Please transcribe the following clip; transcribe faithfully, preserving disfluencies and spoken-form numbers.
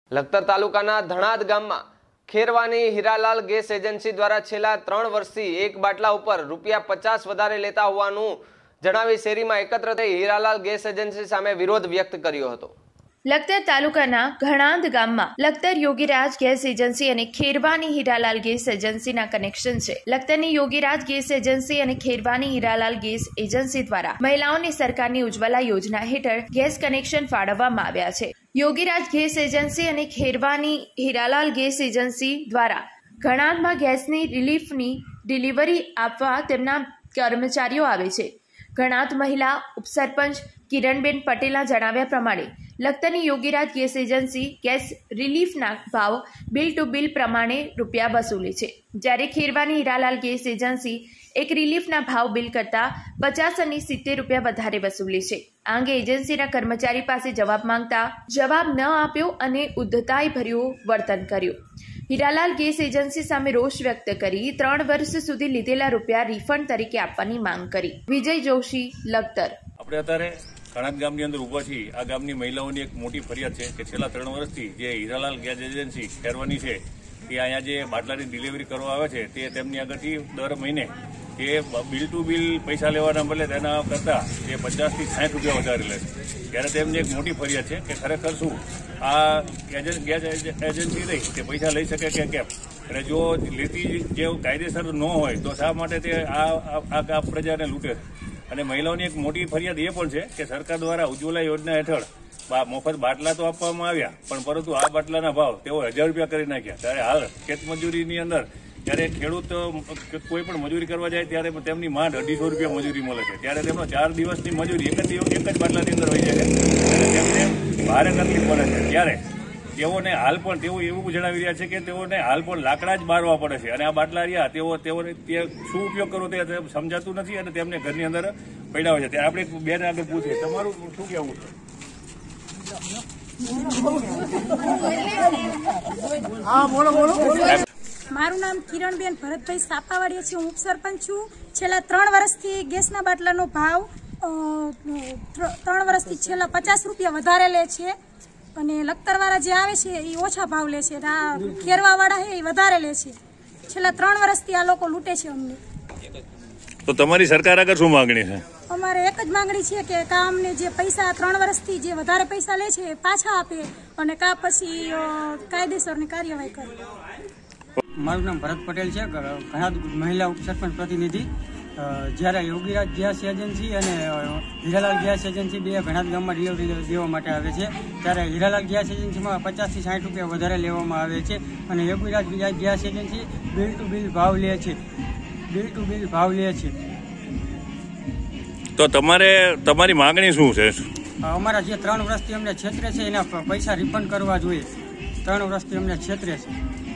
લખતર તાલુકાના ધણાદ ગામમાં ખેરવાની Hiralal gas agency દ્વારા છેલ્લા ત્રણ વર્ષથી એક બાટલા ઉપર રૂપિયા પચાસ વધારે લેતા હોવાનું જણાવી શેરીમાં એકત્ર થઈ હીરાલાલ ગેસ એજન્સી સામે વિરોધ વ્યક્ત કર્યો હતો। લખતર તાલુકાના ઘણાંદ ગામમાં લખતર યોગીરાજ ગેસ એજન્સી અને ખેરવાની હીરાલાલ ગેસ એજન્સીના કનેક્શન છે। લખતરની યોગીરાજ ગેસ એજન્સી અને ખેરવાની હીરાલાલ ગેસ એજન્સી દ્વારા મહિલાઓની સરકારની ઉજ્જવલા યોજના હેઠળ ગેસ કનેક્શન ફાળવવામાં આવ્યા છે। યોગીરાજ ગેસ એજન્સી અને ખેરવાની હીરાલાલ ગેસ એજન્સી દ્વારા ઘણાંદમાં ગેસની રિલીફની ડિલિવરી આપવા તેમના કર્મચારીઓ આવે છે। ઘણાંદ મહિલા ઉપસરપંચ કિરણબેન પટેલના જણાવ્યા પ્રમાણે લખતરની યોગીરાજ ગેસ એજન્સી ગેસ રિલીફના ભાવ બિલ ટુ બિલ પ્રમાણે રૂપિયા વસૂલે છે, જ્યારે ખેરવાની હીરાલાલ ગેસ એજન્સી એક રિલીફના ભાવ બિલ કરતાં પચાસ અને સિત્તેર રૂપિયા વધારે વસૂલે છે। આ અંગે એજન્સીના કર્મચારી પાસે જવાબ માંગતા જવાબ ન આપ્યો અને ઉદ્ધતાઈ ભર્યું વર્તન કર્યું। હીરાલાલ ગેસ એજન્સી સામે રોષ વ્યક્ત કરી ત્રણ વર્ષ સુધી લીધેલા રૂપિયા રિફંડ તરીકે આપવાની માંગ કરી। વિજય જોશી, લખતર। આપણે અત્યારે ઘણાંદ ગામની અંદર ઉભા છીએ। આ ગામની મહિલાઓની એક મોટી ફરિયાદ છે કે છેલ્લા ત્રણ વર્ષથી જે હીરાલાલ ગેસ એજન્સી ખેરવાની છે તે અહીંયા જે બાટલાની ડિલિવરી કરવા આવે છે તે તેમની આગળથી દર મહિને એ બિલ ટુ બિલ પૈસા લેવાના બદલે તેના કરતાં એ પચાસથી સાઠ રૂપિયા વધારે લે છે। ત્યારે તેમની એક મોટી ફરિયાદ છે કે ખરેખર શું આ ગેસ એજન્સી રહી તે પૈસા લઈ શકે કે કેમ, અને જો લેતી જે કાયદેસર ન હોય તો શા માટે તે આ પ્રજાને લૂંટે છે। અને મહિલાઓની એક મોટી ફરિયાદ એ પણ છે કે સરકાર દ્વારા ઉજ્જવલા યોજના હેઠળ મફત બાટલા તો આપવામાં આવ્યા, પણ પરંતુ આ બાટલાના ભાવ તેઓ હજાર રૂપિયા કરી નાખ્યા। ત્યારે હાલ ખેત મજૂરીની અંદર જ્યારે ખેડૂત કોઈ પણ મજૂરી કરવા જાય ત્યારે તેમની માંડ અઢીસો રૂપિયા મજૂરી મળે છે, ત્યારે તેમનો ચાર દિવસની મજૂરી એક જ દિવસ એક જ બાટલાની અંદર હોય છે અને તેમને ભારે તકલીફ પડે છે। ત્યારે તેઓને હાલ પણ તેઓ એવું જણાવી રહ્યા છે કે તેઓને હાલ પણ લાકડા જ બારવા પડે છે, અને આ બાટલા રહ્યા તેઓ તેઓને તે શું ઉપયોગ કરવો તે સમજાતું નથી અને તેમને ઘરની અંદર પડ્યા હોય છે। ત્યારે આપણે બેન આગળ પૂછીએ, તમારું શું કહેવું છે? હા, બોલો બોલો। મારું નામ કિરણબેન ભરતભાઈ સાપાવાડિયા છે, હું ઉપસરપંચ છું। છેલ્લા ત્રણ વર્ષથી ગેસના બાટલાનો ભાવ ત્રણ વર્ષથી છેલ્લા પચાસ રૂપિયા વધારે લે છે, અને લખતરવાળા જે આવે છે એ ઓછા ભાવ લે છે, આ ખેરવાવાળા છે એ વધારે લે છે। છેલ્લા ત્રણ વર્ષથી આ લોકો લૂંટે છે અમને। તો તમારી સરકાર આગળ શું માંગણી છે? અમારે એક જ માંગણી છે કે કા અમને જે પૈસા ત્રણ વર્ષથી જે વધારે પૈસા લે છે એ પાછા આપે, અને કા પછી કાયદેસરની કાર્યવાહી કરે। મારું નામ ભરત પટેલ છે, ઘણા મહિલા ઉપસરપંચ પ્રતિનિધિ। જ્યારે યોગીરાજ ગેસ એજન્સી અને હીરાલાલ ગેસ એજન્સી બે ઘણાંદ ગામમાં ડિલિવરી દેવા માટે આવે છે, ત્યારે હીરાલાલ ગેસ એજન્સીમાં પચાસથી સાઠ રૂપિયા વધારે લેવામાં આવે છે, અને Yogiraj gas agency bill to bill ભાવ લે છે બિલ ટુ બિલ ભાવ લે છે। તો તમારે તમારી માંગણી શું છે? અમારા જે ત્રણ વર્ષથી અમને છેતરે છે એના પૈસા રિફંડ કરવા જોઈએ। ત્રણ વર્ષથી અમને છેતરે છે।